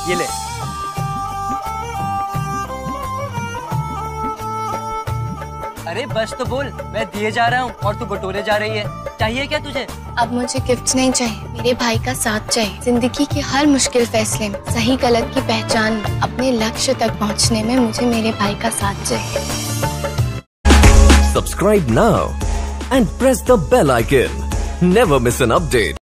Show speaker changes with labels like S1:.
S1: ये ले। अरे बस तो बोल, मैं दिए जा रहा हूँ और तू बटोरे जा रही है। चाहिए क्या तुझे?
S2: अब मुझे गिफ्ट नहीं चाहिए, मेरे भाई का साथ चाहिए। जिंदगी के हर मुश्किल फैसले में, सही गलत की पहचान में, अपने लक्ष्य तक पहुँचने में मुझे मेरे भाई का साथ चाहिए।
S3: Subscribe now and press the bell icon. Never miss an update.